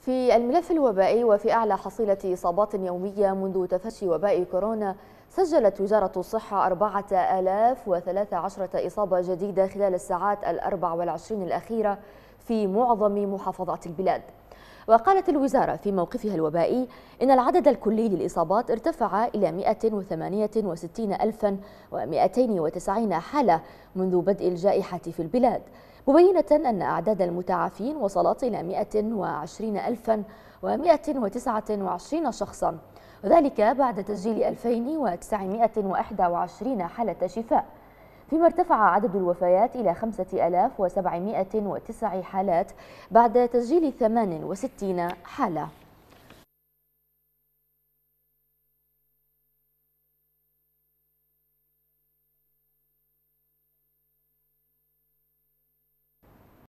في الملف الوبائي وفي أعلى حصيلة إصابات يومية منذ تفشي وباء كورونا، سجلت وزارة الصحة 4013 إصابة جديدة خلال الساعات 24 الأخيرة في معظم محافظات البلاد. وقالت الوزارة في موقفها الوبائي إن العدد الكلي للإصابات ارتفع إلى 168,290 حالة منذ بدء الجائحة في البلاد، مبينة أن أعداد المتعافين وصلت إلى 120,129 شخصا، وذلك بعد تسجيل 2921 حالة شفاء، فيما ارتفع عدد الوفيات إلى 5709 حالات بعد تسجيل 68 حالة.